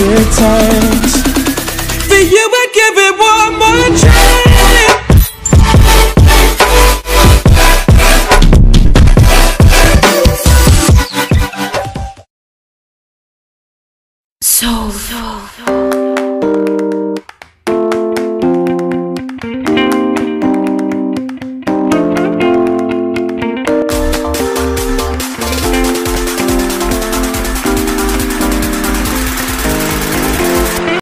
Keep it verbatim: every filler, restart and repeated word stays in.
good times. For you I give it one more try. So, so, so.